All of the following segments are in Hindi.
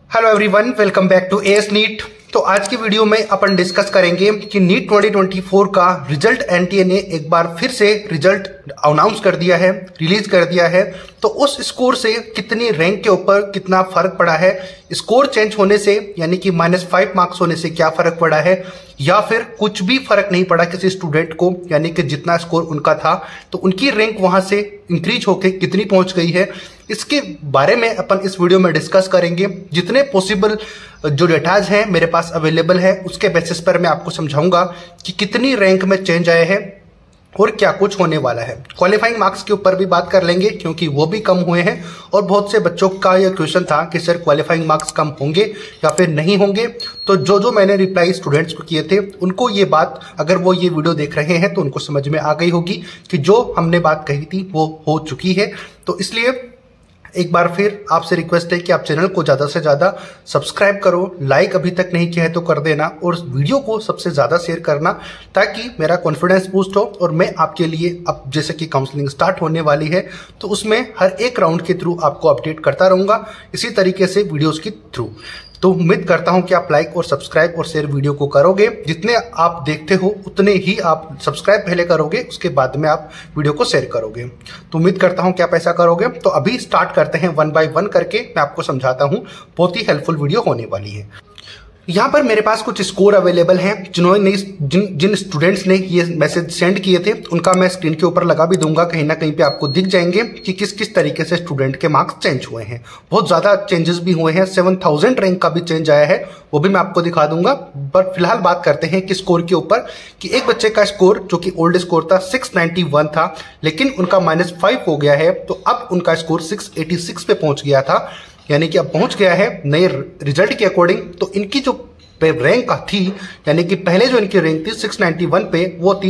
Hello everyone, welcome back to AS NEET. तो आज की वीडियो में अपन डिस्कस करेंगे कि नीट 2024 का रिजल्ट एनटीए ने एक बार फिर से रिजल्ट अनाउंस कर दिया है, रिलीज कर दिया है। तो उस स्कोर से कितनी रैंक के ऊपर कितना फर्क पड़ा है, स्कोर चेंज होने से यानी कि -5 मार्क्स होने से क्या फर्क पड़ा है, या फिर कुछ भी फर्क नहीं पड़ा किसी स्टूडेंट को, यानी कि जितना स्कोर उनका था तो उनकी रैंक वहां से इंक्रीज होके कितनी पहुंच गई है, इसके बारे में अपन इस वीडियो में डिस्कस करेंगे। जितने पॉसिबल जो डेटाज हैं मेरे पास अवेलेबल है उसके बेसिस पर मैं आपको समझाऊंगा कि कितनी रैंक में चेंज आए हैं और क्या कुछ होने वाला है। क्वालिफाइंग मार्क्स के ऊपर भी बात कर लेंगे क्योंकि वो भी कम हुए हैं और बहुत से बच्चों का यह क्वेश्चन था कि सर क्वालिफाइंग मार्क्स कम होंगे या फिर नहीं होंगे। तो जो मैंने रिप्लाई स्टूडेंट्स को किए थे उनको ये बात, अगर वो ये वीडियो देख रहे हैं तो उनको समझ में आ गई होगी कि जो हमने बात कही थी वो हो चुकी है। तो इसलिए एक बार फिर आपसे रिक्वेस्ट है कि आप चैनल को ज़्यादा से ज़्यादा सब्सक्राइब करो, लाइक अभी तक नहीं किया है तो कर देना और वीडियो को सबसे ज़्यादा शेयर करना ताकि मेरा कॉन्फिडेंस बूस्ट हो और मैं आपके लिए, अब जैसे कि काउंसलिंग स्टार्ट होने वाली है तो उसमें हर एक राउंड के थ्रू आपको अपडेट करता रहूँगा, इसी तरीके से वीडियोज़ के थ्रू। तो उम्मीद करता हूं कि आप लाइक और सब्सक्राइब और शेयर वीडियो को करोगे। जितने आप देखते हो उतने ही आप सब्सक्राइब पहले करोगे, उसके बाद में आप वीडियो को शेयर करोगे। तो उम्मीद करता हूं कि आप ऐसा करोगे। तो अभी स्टार्ट करते हैं 1 बाय 1 करके, मैं आपको समझाता हूं, बहुत ही हेल्पफुल वीडियो होने वाली है। यहाँ पर मेरे पास कुछ स्कोर अवेलेबल हैं जिन्होंने जिन स्टूडेंट्स ने ये मैसेज सेंड किए थे उनका मैं स्क्रीन के ऊपर लगा भी दूंगा, कहीं ना कहीं पे आपको दिख जाएंगे कि किस किस तरीके से स्टूडेंट के मार्क्स चेंज हुए हैं। बहुत ज्यादा चेंजेस भी हुए हैं, 7000 रैंक का भी चेंज आया है, वो भी मैं आपको दिखा दूंगा। बट फिलहाल बात करते हैं कि स्कोर के ऊपर, कि एक बच्चे का स्कोर जो कि ओल्ड स्कोर था 691 था, लेकिन उनका -5 हो गया है तो अब उनका स्कोर 686 पे पहुंच गया था, यानी कि अब पहुंच गया है नए रिजल्ट के अकॉर्डिंग। तो इनकी जो रैंक थी, यानी कि पहले जो इनकी रैंक थी 691 पे, वो थी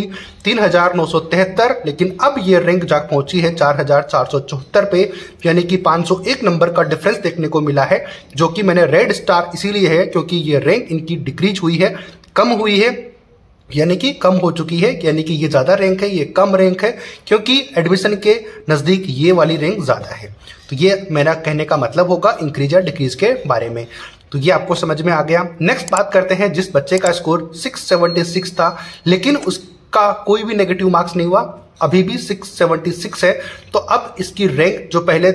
3973, लेकिन अब ये रैंक जा पहुंची है 4474 पे, यानी कि 501 नंबर का डिफरेंस देखने को मिला है। जो कि मैंने रेड स्टार इसीलिए है क्योंकि ये रैंक इनकी डिक्रीज हुई है, कम हुई है, यानी कि कम हो चुकी है, यानी कि ये ज्यादा रैंक है, ये कम रैंक है, क्योंकि एडमिशन के नजदीक ये वाली रैंक ज्यादा है। तो ये मेरा कहने का मतलब होगा इंक्रीज या डिक्रीज के बारे में। तो ये आपको समझ में आ गया। नेक्स्ट बात करते हैं जिस बच्चे का स्कोर 676 था लेकिन उसका कोई भी नेगेटिव मार्क्स नहीं हुआ, अभी भी 676 है। तो अब इसकी रैंक जो पहले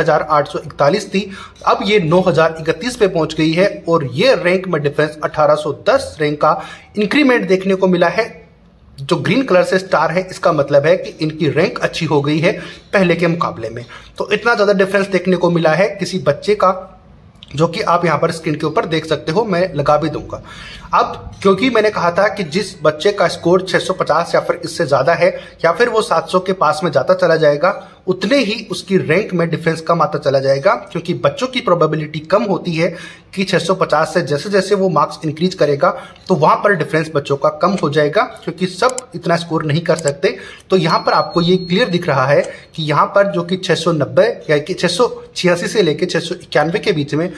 10,841 थी, अब ये 9,031 पे पहुंच गई है और ये रैंक में डिफरेंस 1810 रैंक का इंक्रीमेंट देखने को मिला है। जो ग्रीन कलर से स्टार है इसका मतलब है कि इनकी रैंक अच्छी हो गई है पहले के मुकाबले में। तो इतना ज्यादा डिफरेंस देखने को मिला है किसी बच्चे का, जो कि आप यहां पर स्क्रीन के ऊपर देख सकते हो, मैं लगा भी दूंगा। अब क्योंकि मैंने कहा था कि जिस बच्चे का स्कोर 650 या फिर इससे ज्यादा है या फिर वो 700 के पास में जाता चला जाएगा, उतने ही उसकी रैंक में डिफरेंस कम आता चला जाएगा, क्योंकि बच्चों की प्रोबेबिलिटी कम होती है कि 650 से जैसे जैसे वो मार्क्स इंक्रीज करेगा तो वहां पर डिफरेंस बच्चों का कम हो जाएगा, क्योंकि सब इतना स्कोर नहीं कर सकते। तो यहां पर आपको ये क्लियर दिख रहा है कि यहां पर जो कि 690 या कि 686 से लेकर 691 के बीच में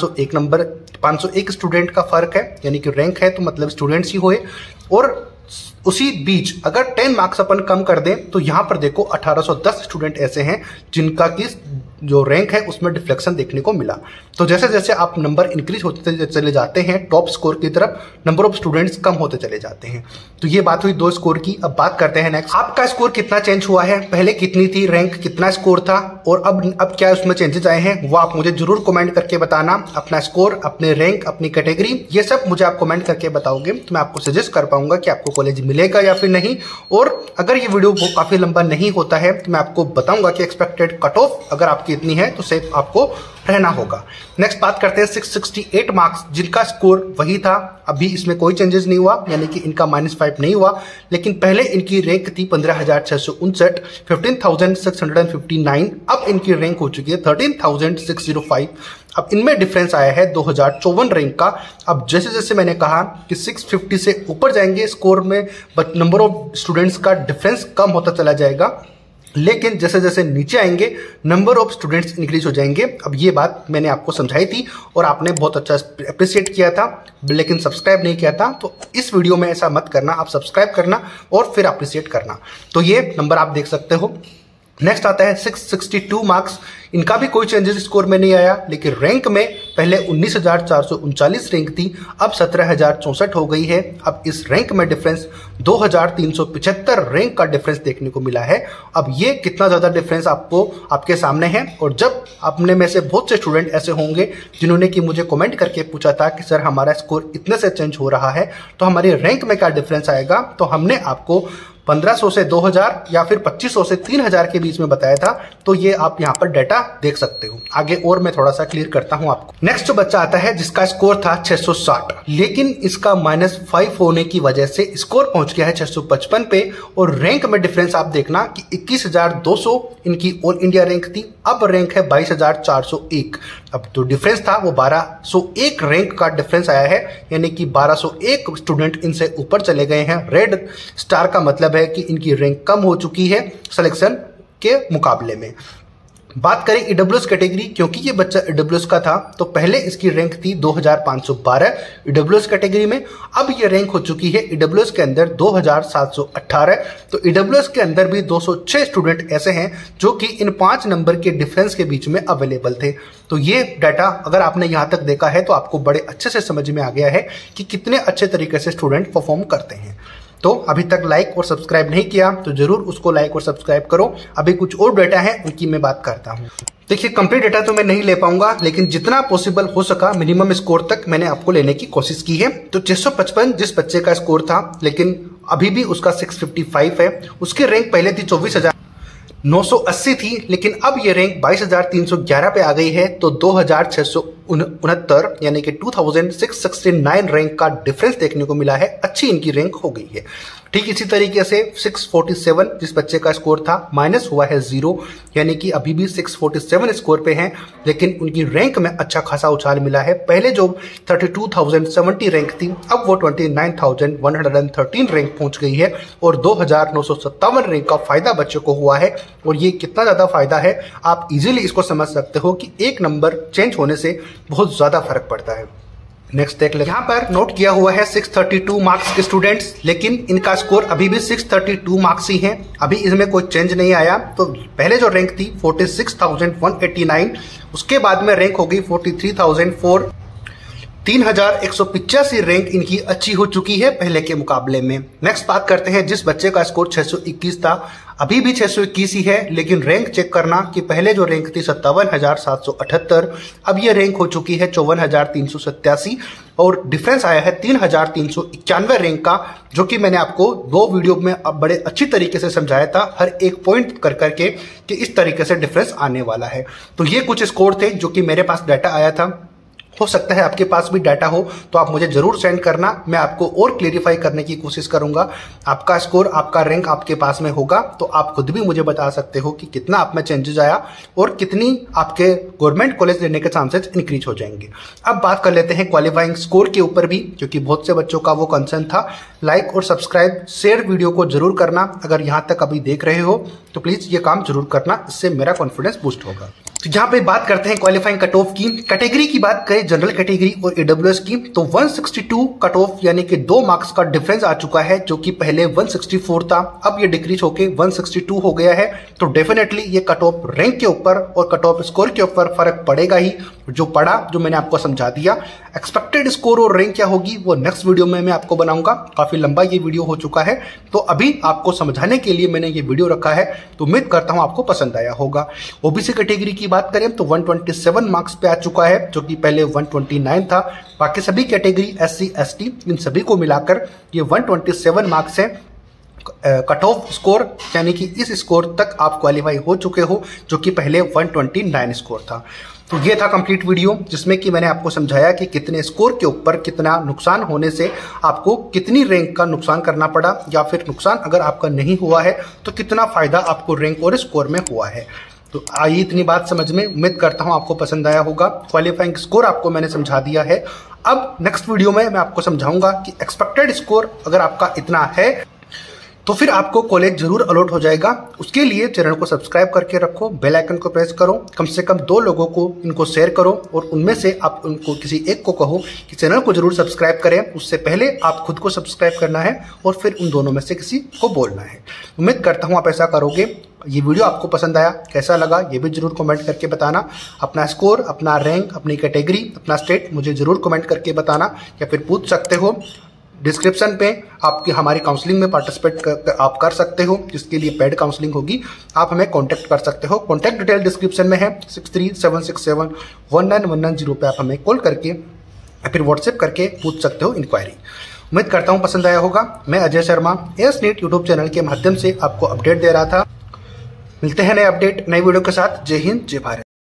501 स्टूडेंट का फर्क है, यानी कि रैंक है तो मतलब स्टूडेंट्स ही हुए। और उसी बीच अगर 10 मार्क्स अपन कम कर दें तो यहां पर देखो 1810 स्टूडेंट ऐसे हैं जिनका की जो रैंक है उसमें डिफ्लेक्शन देखने को मिला। तो जैसे जैसे आप नंबर इंक्रीज होते चले जाते हैं टॉप स्कोर की तरफ, नंबर ऑफ स्टूडेंट्स कम होते चले जाते हैं। तो ये बात हुई 2 स्कोर की। अब बात करते हैं नेक्स्ट, आपका स्कोर कितना चेंज हुआ है, पहले कितनी थी रैंक, कितना स्कोर था और अब क्या उसमें चेंजेस आए हैं, वो आप मुझे जरूर कमेंट करके बताना। अपना स्कोर, अपने रैंक, अपनी कैटेगरी, ये सब मुझे आप कमेंट करके बताओगे तो मैं आपको सजेस्ट कर पाऊंगा कि आपको कॉलेज मिलेगा या फिर नहीं। और अगर ये वीडियो काफी लंबा नहीं होता है तो मैं आपको बताऊंगा कि एक्सपेक्टेड कट ऑफ अगर आपकी इतनी है तो सेफ आपको रहना होगा। नेक्स्ट बात करते हैं 668 मार्क्स जिनका स्कोर वही था, अभी इसमें कोई चेंजेस नहीं हुआ, यानी कि इनका -5 नहीं हुआ, लेकिन पहले इनकी रैंक थी 15,659, 15,659, अब इनकी रैंक हो चुकी है 13,605। अब इनमें डिफरेंस आया है 2054 रैंक का। अब जैसे जैसे मैंने कहा कि 650 से ऊपर जाएंगे स्कोर में, बट नंबर ऑफ स्टूडेंट्स का डिफरेंस कम होता चला जाएगा, लेकिन जैसे जैसे नीचे आएंगे नंबर ऑफ स्टूडेंट्स इंक्रीज हो जाएंगे। अब ये बात मैंने आपको समझाई थी और आपने बहुत अच्छा अप्रिशिएट किया था, लेकिन सब्सक्राइब नहीं किया था। तो इस वीडियो में ऐसा मत करना, आप सब्सक्राइब करना और फिर अप्रिशिएट करना। तो ये नंबर आप देख सकते हो नेक्स्ट आता है 662 मार्क्स। इनका भी कोई चेंजेस स्कोर में नहीं आया, लेकिन रैंक में पहले 19,439 रैंक थी, अब 17,064 हो गई है। अब इस रैंक में डिफरेंस 2,375 रैंक का डिफरेंस देखने को मिला है। अब ये कितना ज्यादा डिफरेंस आपको आपके सामने है। और जब अपने में से बहुत से स्टूडेंट ऐसे होंगे जिन्होंने कि मुझे कमेंट करके पूछा था कि सर हमारा स्कोर इतने से चेंज हो रहा है तो हमारी रैंक में क्या डिफरेंस आएगा, तो हमने आपको 1500 से 2000 या फिर 2500 से 3000 के बीच में बताया था। तो ये आप यहाँ पर डाटा देख सकते हो। आगे और मैं थोड़ा सा क्लियर करता हूँ आपको। नेक्स्ट जो बच्चा आता है जिसका स्कोर था 660, लेकिन इसका -5 होने की वजह से स्कोर पहुंच गया है 655 पे। और रैंक में डिफरेंस आप देखना कि 21,200 इनकी ऑल इंडिया रैंक थी, अब रैंक है 22,401। अब जो डिफरेंस था वो 1201 रैंक का डिफरेंस आया है, यानी कि 1201 स्टूडेंट इनसे ऊपर चले गए हैं। रेड स्टार का मतलब है कि इनकी रैंक कम हो चुकी है सिलेक्शन के मुकाबले में। बात करें ईडब्ल्यूएस कैटेगरी, क्योंकि ये बच्चा ईडब्ल्यूएस का था तो पहले इसकी रैंक थी 2512 ईडब्ल्यूएस कैटेगरी में, अब ये रैंक हो चुकी है ईडब्ल्यूएस के अंदर 2718। तो ईडब्ल्यूएस के अंदर भी 206 स्टूडेंट ऐसे हैं जो कि इन 5 नंबर के डिफरेंस के बीच में अवेलेबल थे। तो ये डाटा अगर आपने यहां तक देखा है तो आपको बड़े अच्छे से समझ में आ गया है कि कितने अच्छे तरीके से स्टूडेंट परफॉर्म करते हैं। तो अभी तक लाइक और सब्सक्राइब नहीं किया तो जरूर उसको लाइक और सब्सक्राइब करो। अभी कुछ और डाटा है उनकी मैं बात करता हूँ। देखिए कंप्लीट डाटा तो मैं नहीं ले पाऊंगा, लेकिन जितना पॉसिबल हो सका मिनिमम स्कोर तक मैंने आपको लेने की कोशिश की है। तो 655 जिस बच्चे का स्कोर था, लेकिन अभी भी उसका 655 है। उसकी रैंक पहले थी 24,980 थी, लेकिन अब ये रैंक 22,311 पे आ गई है। तो 2,669 यानी कि 2,669 रैंक का डिफरेंस देखने को मिला है। अच्छी इनकी रैंक हो गई है। ठीक इसी तरीके से 647 जिस बच्चे का स्कोर था माइनस हुआ है 0, यानी कि अभी भी 647 स्कोर पे हैं, लेकिन उनकी रैंक में अच्छा खासा उछाल मिला है। पहले जो 32,070 रैंक थी, अब वो 29,113 रैंक पहुंच गई है और 2,957 रैंक का फायदा बच्चे को हुआ है। और ये कितना ज्यादा फायदा है आप इजीली इसको समझ सकते हो कि एक नंबर चेंज होने से बहुत ज्यादा फर्क पड़ता है। नेक्स्ट देख ले, यहाँ पर नोट किया हुआ है 632 मार्क्स के स्टूडेंट्स, लेकिन इनका स्कोर अभी भी 632 मार्क्स ही है। अभी इसमें कोई चेंज नहीं आया। तो पहले जो रैंक थी 46,189, उसके बाद में रैंक हो गई 43,004। 3,185 रैंक इनकी अच्छी हो चुकी है पहले के मुकाबले में। नेक्स्ट बात करते हैं जिस बच्चे का स्कोर 621 था, अभी भी 621 ही है, लेकिन रैंक चेक करना कि पहले जो रैंक थी 57,778, अब ये रैंक हो चुकी है 54,387 और डिफरेंस आया है 3,391 रैंक का, जो कि मैंने आपको 2 वीडियो में अब बड़े अच्छी तरीके से समझाया था, हर एक पॉइंट कर करके कि इस तरीके से डिफरेंस आने वाला है। तो ये कुछ स्कोर थे जो कि मेरे पास डाटा आया था। हो सकता है आपके पास भी डाटा हो तो आप मुझे जरूर सेंड करना, मैं आपको और क्लेरिफाई करने की कोशिश करूंगा। आपका स्कोर, आपका रैंक आपके पास में होगा तो आप खुद भी मुझे बता सकते हो कि कितना आप में चेंजेस आया और कितनी आपके गवर्नमेंट कॉलेज लेने के चांसेस इंक्रीज हो जाएंगे। अब बात कर लेते हैं क्वालिफाइंग स्कोर के ऊपर भी, क्योंकि बहुत से बच्चों का वो कंसर्न था। लाइक और सब्सक्राइब शेयर वीडियो को जरूर करना। अगर यहाँ तक अभी देख रहे हो तो प्लीज ये काम जरूर करना, इससे मेरा कॉन्फिडेंस बूस्ट होगा। तो यहाँ पे बात करते हैं क्वालिफाइंग कट ऑफ की। कैटेगरी की बात करें जनरल कैटेगरी और ईडब्ल्यूएस की, तो 162 कट ऑफ यानी कि 2 मार्क्स का डिफरेंस आ चुका है, जो कि पहले 164 था, अब ये डिक्रीज होके 162 हो गया है। तो डेफिनेटली ये कट ऑफ रैंक के ऊपर और कट ऑफ स्कोर के ऊपर फर्क पड़ेगा ही, जो पड़ा जो मैंने आपको समझा दिया। एक्सपेक्टेड स्कोर और रैंक क्या होगी वो नेक्स्ट वीडियो में मैं आपको बनाऊंगा। काफी लंबा ये वीडियो हो चुका है, तो अभी आपको समझाने के लिए मैंने ये वीडियो रखा है, तो उम्मीद करता हूं आपको पसंद आया होगा। ओबीसी कैटेगरी की बात करें तो 127 मार्क्स पे आ चुका है, जो कि पहले 129 था। बाकी सभी कैटेगरी SC ST इन सभी को मिलाकर ये 127 मार्क्स है कट ऑफ स्कोर, यानी कि इस स्कोर तक आप क्वालिफाई हो चुके हो, जो कि पहले 129 स्कोर था। तो ये था कंप्लीट वीडियो, जिसमें कि मैंने आपको समझाया कि कितने स्कोर के ऊपर कितना नुकसान होने से आपको कितनी रैंक का नुकसान करना पड़ा, या फिर नुकसान अगर आपका नहीं हुआ है तो कितना फायदा आपको रैंक और स्कोर में हुआ है। तो आई इतनी बात समझ में, उम्मीद करता हूं आपको पसंद आया होगा। क्वालिफाइंग स्कोर आपको मैंने समझा दिया है। अब नेक्स्ट वीडियो में मैं आपको समझाऊंगा कि एक्सपेक्टेड स्कोर अगर आपका इतना है तो फिर आपको कॉलेज जरूर अलॉट हो जाएगा। उसके लिए चैनल को सब्सक्राइब करके रखो, बेल आइकन को प्रेस करो, कम से कम 2 लोगों को इनको शेयर करो और उनमें से आप उनको किसी एक को कहो कि चैनल को जरूर सब्सक्राइब करें। उससे पहले आप खुद को सब्सक्राइब करना है और फिर उन दोनों में से किसी को बोलना है। उम्मीद करता हूं आप ऐसा करोगे। ये वीडियो आपको पसंद आया, कैसा लगा ये भी जरूर कमेंट करके बताना। अपना स्कोर, अपना रैंक, अपनी कैटेगरी, अपना स्टेट मुझे जरूर कमेंट करके बताना, या फिर पूछ सकते हो। डिस्क्रिप्शन पे आपकी हमारी काउंसलिंग में पार्टिसिपेट आप कर सकते हो, जिसके लिए पेड काउंसलिंग होगी। आप हमें कांटेक्ट कर सकते हो। कांटेक्ट डिटेल डिस्क्रिप्शन में है। 6376719190 पे आप हमें कॉल करके या फिर व्हाट्सएप करके पूछ सकते हो इंक्वायरी। उम्मीद करता हूँ पसंद आया होगा। मैं Ajay Sharma S NEET YouTube channel के माध्यम से आपको अपडेट दे रहा था। मिलते हैं नए अपडेट, नई वीडियो के साथ। जय हिंद, जय भारत।